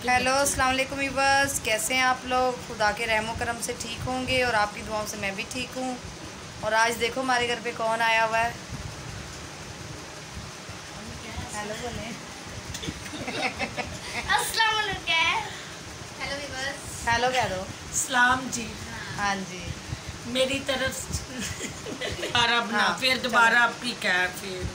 Hello अस्सलाम वालेकुम viewers, कैसे हैं आप लोग? खुदा के रहमो करम से ठीक होंगे और आपकी दुआओं से मैं भी ठीक हूँ। और आज देखो हमारे घर पे कौन आया हुआ है। हेलो बोले। अस्सलाम वालेकुम। Hello viewers. हेलो कह दो। सलाम जी। हाँ जी, मेरी तरफ दोबारा बना, हाँ, फिर दोबारा आपकी क्या फिर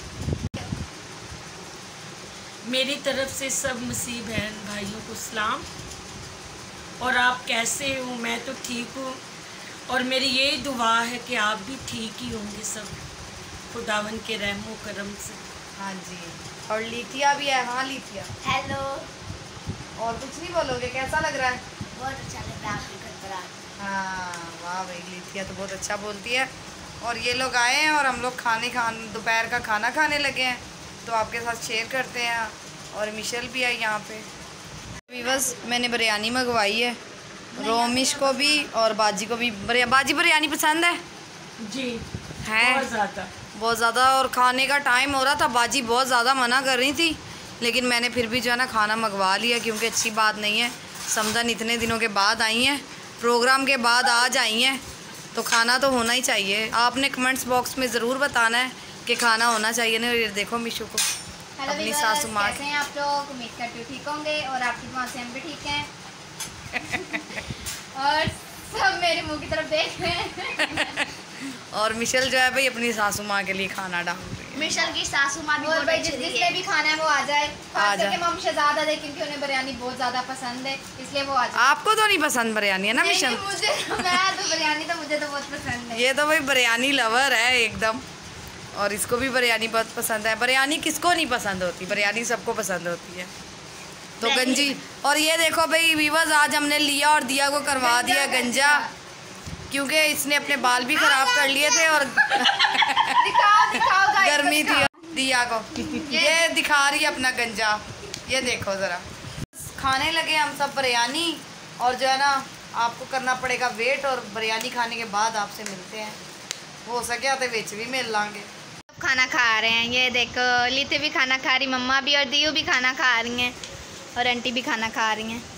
मेरी तरफ से सब मसीह बहन भाइयों को सलाम। और आप कैसे हो? मैं तो ठीक हूँ और मेरी यही दुआ है कि आप भी ठीक ही होंगे सब, खुदावन के रहमो करम से। हाँ जी। और लीथिया भी है। हाँ लीथिया, हेलो। और कुछ नहीं बोलोगे? कैसा लग रहा है? बहुत अच्छा लग रहा है आपके घर पर आके। हाँ वाह भाई, लीथिया तो बहुत अच्छा बोलती है। और ये लोग आए हैं और हम लोग दोपहर का खाना खाने लगे हैं, तो आपके साथ शेयर करते हैं। और मिशेल भी आई यहाँ पे। बस मैंने बिरयानी मंगवाई है, रोमिश को भी और बाजी को भी। बाजी बिरयानी पसंद है जी है बहुत ज़्यादा। और खाने का टाइम हो रहा था, बाजी बहुत ज़्यादा मना कर रही थी, लेकिन मैंने फिर भी जो है ना खाना मंगवा लिया, क्योंकि अच्छी बात नहीं है। समझन इतने दिनों के बाद आई हैं, प्रोग्राम के बाद आज आई हैं, तो खाना तो होना ही चाहिए। आपने कमेंट्स बॉक्स में ज़रूर बताना है कि खाना होना चाहिए ना। ये देखो मिशू को, अपनी सासू माँ। कैसे हैं आप लोग? उम्मीद करती हूँ ठीक होंगे और आपकी दुआ से हम भी ठीक हैं। और सब मेरे मुंह की तरफ देख रहे हैं। और मिशेल जो है भाई अपनी सासू माँ के लिए खाना डाल रही है। मिशेल की सासू माँ भी और भाई जिसने भी खाना है वो आ जाए। खास करके मम शहजादा दे, क्योंकि उन्हें बिरयानी बहुत ज़्यादा पसंद है, इसलिए वो आ जाए। आपको तो नहीं पसंद बिरयानी है ना मिशेल? मुझे मैं तो बिरयानी तो मुझे तो बहुत पसंद है। ये तो भाई बिरयानी लवर है एकदम, और इसको भी बिरयानी बहुत पसंद है। बिरयानी किसको नहीं पसंद होती? बिरयानी सबको पसंद होती है। तो गंजी, और ये देखो भाई वीवर्स, आज हमने लिया और दिया को करवा दिया गंजा, क्योंकि इसने अपने बाल भी ख़राब कर लिए थे और दिखाओ गर्मी थी दिया को। ये दिखा रही है अपना गंजा, ये देखो ज़रा। खाने लगे हम सब बिरयानी, और जो है ना आपको करना पड़ेगा वेट, और बिरयानी खाने के बाद आपसे मिलते हैं। हो सके तो विच भी मिल लांगे। खाना खा रहे हैं, ये देखो लीते भी खाना खा रही, मम्मा भी और दियो भी खाना खा रही हैं, और आंटी भी खाना खा रही हैं।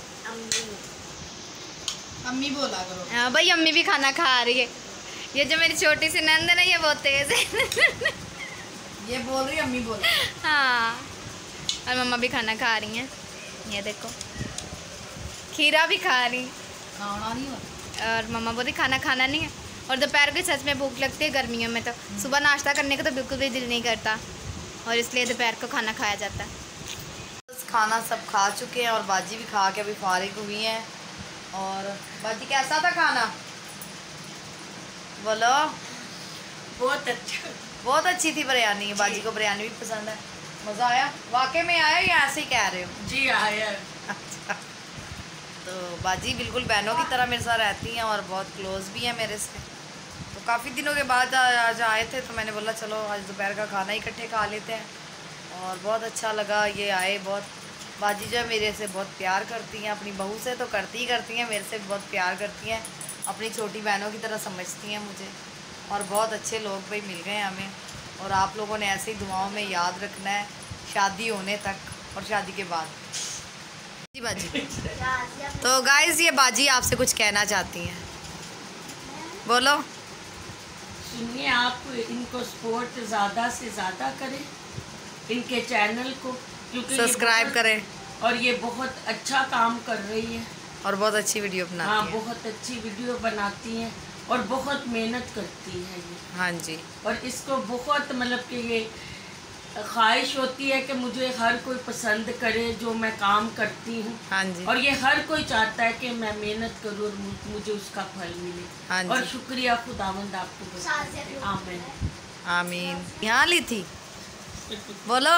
अम्मी बोला करो। हाँ भाई, अम्मी भी खाना खा रही है। ये जो मेरी छोटी सी नंद है ना, ये बहुत तेज है। ये बोल रही अम्मी बोल। हाँ, और मम्मा भी खाना खा रही हैं, ये देखो खीरा भी खा रही, खाना नहीं होता और मम्मा बोलती खाना खाना नहीं है। और दोपहर के सच में भूख लगती है गर्मियों में, तो सुबह नाश्ता करने का तो बिल्कुल भी दिल नहीं करता, और इसलिए दोपहर को खाना खाया जाता है। खाना सब खा चुके हैं और बाजी भी खा के अभी फारिग हुई हैं। और बाजी कैसा था खाना? बोलो। बहुत अच्छा, बहुत अच्छी थी बिरयानी। बाजी को बिरयानी भी पसंद है। मज़ा आया? वाकई में आया या ऐसे ही कह रहे हो? जी आया। अच्छा, तो बाजी बिल्कुल बहनों की तरह मेरे साथ रहती हैं और बहुत क्लोज भी है मेरे से। तो काफ़ी दिनों के बाद आज आए थे, तो मैंने बोला चलो आज दोपहर का खाना इकट्ठे खा लेते हैं, और बहुत अच्छा लगा ये आए। बहुत बाजी जो है मेरे से बहुत प्यार करती हैं, अपनी बहू से तो करती ही करती हैं, मेरे से भी बहुत प्यार करती हैं, अपनी छोटी बहनों की तरह समझती हैं मुझे। और बहुत अच्छे लोग भाई मिल गए हमें, और आप लोगों ने ऐसे ही दुआओं में याद रखना है, शादी होने तक और शादी के बाद। जी बाजी। तो गाइस, ये बाजी आपसे कुछ कहना चाहती हैं, बोलो। सुनिए, आप इनको सपोर्ट ज़्यादा से ज़्यादा करें, इनके चैनल को, क्योंकि सब्सक्राइब करें। और ये बहुत अच्छा काम कर रही है और बहुत अच्छी वीडियो बनाती हाँ, है। बहुत अच्छी वीडियो बनाती हैं और बहुत मेहनत करती है ये। हाँ जी। और इसको बहुत मतलब कि ये ख्वाहिश होती है कि मुझे हर कोई पसंद करे जो मैं काम करती हूँ। हाँ जी। और ये हर कोई चाहता है कि मैं मेहनत करूँ और मुझे उसका फल मिले। हाँ और जी। शुक्रिया खुदावंद आपको। आमीन आमीन। यहाँ ली थी, बोलो।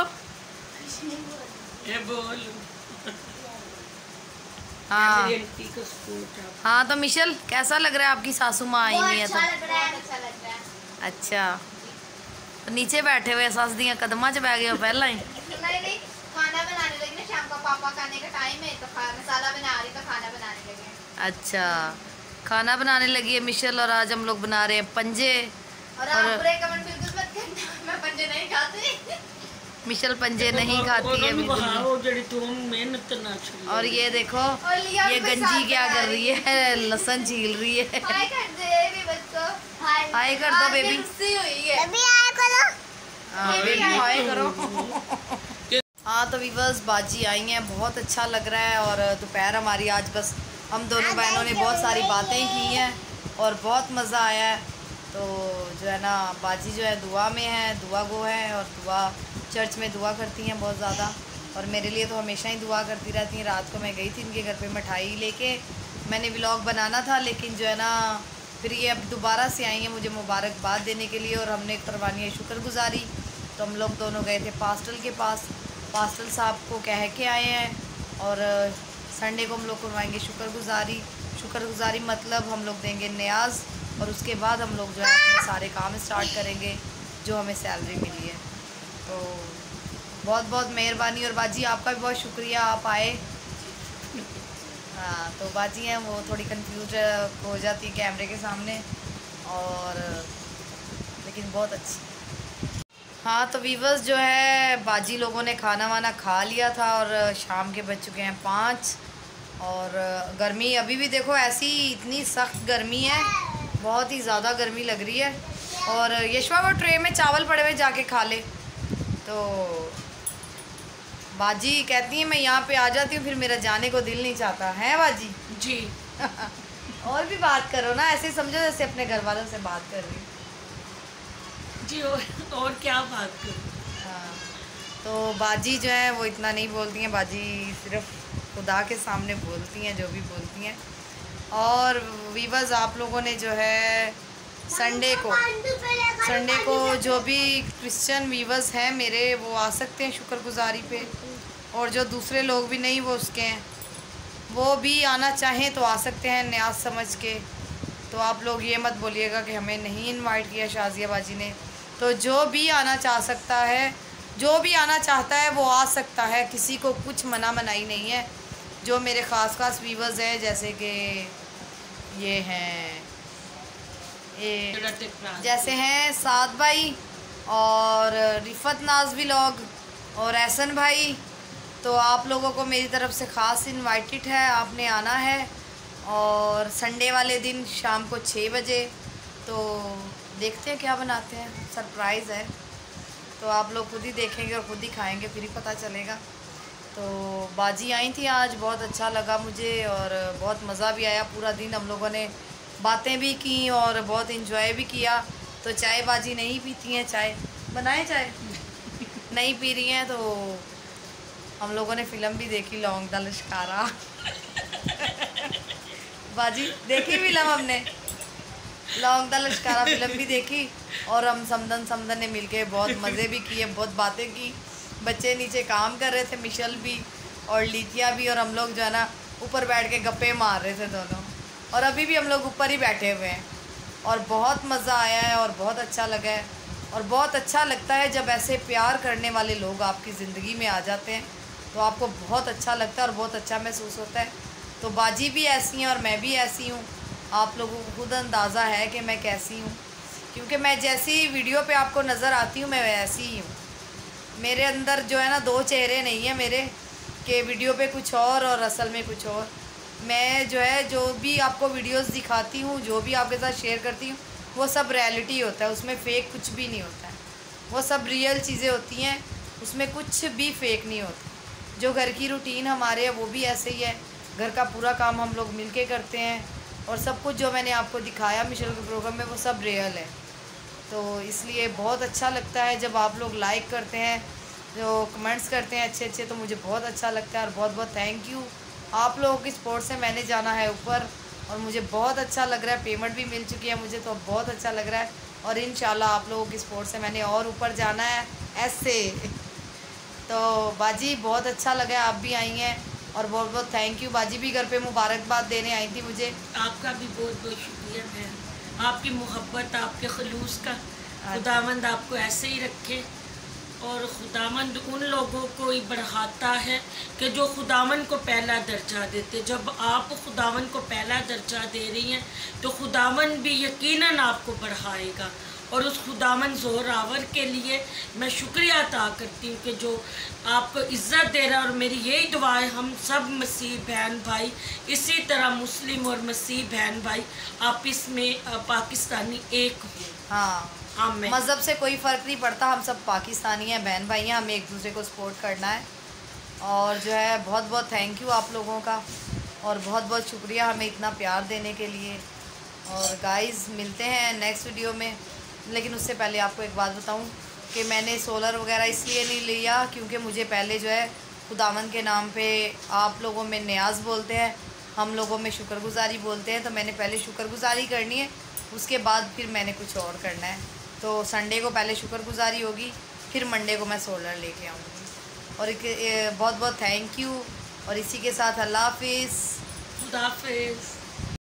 ये बोल। हाँ मेरी आंटी का सपोर्ट है। हाँ, तो मिशेल कैसा लग रहा है? आपकी सासू माँ आई हुई है तो। अच्छा लग रहा है। अच्छा, तो नीचे बैठे हुए सस दियाँ कदमां च बह गए हो पहला ही। नहीं, खाना बनाने लगे ना, शाम का पापा खाने का टाइम है, तो मसाला बना रही, तो खाना बनाने लगे। अच्छा, खाना बनाने लगी है मिशेल, और आज हम लोग बना रहे हैं पंजे। और आप बुरे कमेंट बिल्कुल मत करना, मैं पंजे नहीं खाती। मिशल पंजे नहीं खाती है बिल्कुल भी। और ये देखो ये गंजी क्या कर रही है, लहसुन छील रही है। हाय कर दो बेबी, बेबी हाय करो। हाँ तो वीवर्स बाजी आई हैं, बहुत अच्छा लग रहा है। और दोपहर हमारी आज बस हम दोनों बहनों ने बहुत सारी बातें की हैं और बहुत मज़ा आया है। तो जो है ना बाजी जो है दुआ में है, दुआ गो है और दुआ चर्च में दुआ करती हैं बहुत ज़्यादा। और मेरे लिए तो हमेशा ही दुआ करती रहती हैं। रात को मैं गई थी इनके घर पे मिठाई लेके, मैंने व्लॉग बनाना था लेकिन जो है ना फिर ये अब दोबारा से आई हैं मुझे मुबारकबाद देने के लिए और हमने करवानी है शुक्रगुजारी। तो हम लोग दोनों गए थे पास्टल के पास, पास्टल साहब को कह के आए हैं और संडे को हम लोग करवाएंगे शुक्रगुजारी। शुक्रगुजारी मतलब हम लोग देंगे न्याज और उसके बाद हम लोग जो है अपने सारे काम स्टार्ट करेंगे जो हमें सैलरी मिली है। तो बहुत बहुत मेहरबानी और बाजी आपका भी बहुत शुक्रिया, आप आए। हाँ तो बाजी हैं वो थोड़ी कंफ्यूज हो जाती है कैमरे के सामने और लेकिन बहुत अच्छी। हाँ तो वीवर्स जो है बाजी लोगों ने खाना वाना खा लिया था और शाम के बज चुके हैं 5 और गर्मी अभी भी देखो ऐसी इतनी सख्त गर्मी है, बहुत ही ज़्यादा गर्मी लग रही है। और यशवा वो ट्रे में चावल पड़े हुए जाके खा ले। तो बाजी कहती है मैं यहाँ पे आ जाती हूँ फिर मेरा जाने को दिल नहीं चाहता है बाजी जी। और भी बात करो ना, ऐसे समझो जैसे अपने घर वालों से बात कर रही जी। और क्या बात करूँ। हाँ तो बाजी जो है वो इतना नहीं बोलती हैं, बाजी सिर्फ खुदा के सामने बोलती हैं जो भी बोलती हैं। और वीवर्स आप लोगों ने जो है संडे को जो भी क्रिश्चियन वीवर्स हैं मेरे वो आ सकते हैं शुक्रगुजारी पे, और जो दूसरे लोग भी नहीं वो उसके हैं वो भी आना चाहें तो आ सकते हैं न्याज समझ के। तो आप लोग ये मत बोलिएगा कि हमें नहीं इनवाइट किया शाजिया बाजी ने। तो जो भी आना चाह सकता है, जो भी आना चाहता है वो आ सकता है, किसी को कुछ मना मनाई नहीं है। जो मेरे ख़ास वीवर्स हैं जैसे कि ये हैं जैसे हैं साद भाई और रिफत नाज व्लॉग और एहसन भाई, तो आप लोगों को मेरी तरफ से ख़ास इनवाइटेड है, आपने आना है। और संडे वाले दिन शाम को 6 बजे तो देखते हैं क्या बनाते हैं, सरप्राइज़ है। तो आप लोग खुद ही देखेंगे और खुद ही खाएंगे फिर ही पता चलेगा। तो बाजी आई थी आज, बहुत अच्छा लगा मुझे और बहुत मज़ा भी आया। पूरा दिन हम लोगों ने बातें भी की और बहुत इंजॉय भी किया। तो चाय बाजी नहीं पीती हैं, चाय बनाए चाय नहीं पी रही हैं। तो हम लोगों ने फ़िल्म भी देखी लौंग दा लश्कारा बाजी देखी फ़िल्म हमने लौंग दा लश्कारा फ़िल्म भी देखी और हम समदन ने मिलके बहुत मज़े भी किए, बहुत बातें की। बच्चे नीचे काम कर रहे थे, मिशल भी और लीथिया भी, और हम लोग जो है ना ऊपर बैठ के गप्पे मार रहे थे दोनों। और अभी भी हम लोग ऊपर ही बैठे हुए हैं और बहुत मज़ा आया है और बहुत अच्छा लगा है। और बहुत अच्छा लगता है जब ऐसे प्यार करने वाले लोग आपकी ज़िंदगी में आ जाते हैं तो आपको बहुत अच्छा लगता है और बहुत अच्छा महसूस होता है। तो बाजी भी ऐसी हैं और मैं भी ऐसी हूँ, आप लोगों को खुद अंदाज़ा है कि मैं कैसी हूँ, क्योंकि मैं जैसी वीडियो पे आपको नज़र आती हूँ मैं वैसी ही हूँ। मेरे अंदर जो है ना 2 चेहरे नहीं है मेरे, कि वीडियो पे कुछ और असल में कुछ और। मैं जो है जो भी आपको वीडियोस दिखाती हूँ, जो भी आपके साथ शेयर करती हूँ, वो सब रियलिटी होता है, उसमें फ़ेक कुछ भी नहीं होता है। वो सब रियल चीज़ें होती हैं, उसमें कुछ भी फ़ेक नहीं होता। जो घर की रूटीन हमारे है वो भी ऐसे ही है, घर का पूरा काम हम लोग मिल के करते हैं और सब कुछ जो मैंने आपको दिखाया मिशेल के प्रोग्राम में वो सब रियल है। तो इसलिए बहुत अच्छा लगता है जब आप लोग लाइक करते हैं, जो कमेंट्स करते हैं अच्छे अच्छे, तो मुझे बहुत अच्छा लगता है और बहुत बहुत थैंक यू। आप लोगों की सपोर्ट से मैंने जाना है ऊपर और मुझे बहुत अच्छा लग रहा है, पेमेंट भी मिल चुकी है मुझे, तो बहुत अच्छा लग रहा है। और इंशाल्लाह आप लोगों की सपोर्ट से मैंने और ऊपर जाना है ऐसे। तो बाजी बहुत अच्छा लगा, आप भी आई हैं और बहुत बहुत थैंक यू। बाजी भी घर पे मुबारकबाद देने आई थी मुझे। आपका भी बहुत बहुत शुक्रिया बहन, आपकी मोहब्बत, आपके खलूस का खुदावंद आपको ऐसे ही रखे। और खुदावंद उन लोगों को ही बढ़ाता है कि जो खुदावंद को पहला दर्जा देते। जब आप खुदावंद को पहला दर्जा दे रही हैं तो खुदावंद भी यकीनन आपको बढ़ाएगा और उस खुदावन ज़ोरावर के लिए मैं शुक्रिया अदा करती हूँ कि जो आपको इज़्ज़त दे रहा है। और मेरी यही दुआ है हम सब मसीह बहन भाई, इसी तरह मुस्लिम और मसीह बहन भाई आपस में पाकिस्तानी एक हो। हाँ, आमीन। मज़हब से कोई फ़र्क नहीं पड़ता, हम सब पाकिस्तानी हैं, बहन भाई हैं, हमें एक दूसरे को सपोर्ट करना है। और जो है बहुत बहुत थैंक यू आप लोगों का, और बहुत बहुत शुक्रिया हमें इतना प्यार देने के लिए। और गाइस मिलते हैं नेक्स्ट वीडियो में। लेकिन उससे पहले आपको एक बात बताऊं कि मैंने सोलर वगैरह इसलिए नहीं लिया क्योंकि मुझे पहले जो है खुदावंद के नाम पे, आप लोगों में न्याज बोलते हैं, हम लोगों में शुक्रगुजारी बोलते हैं, तो मैंने पहले शुक्रगुजारी करनी है, उसके बाद फिर मैंने कुछ और करना है। तो संडे को पहले शुक्रगुजारी होगी, फिर मंडे को मैं सोलर लेके आऊँगी। और बहुत बहुत थैंक यू। और इसी के साथ अल्लाह हाफिज़। खुदा हाफिज़।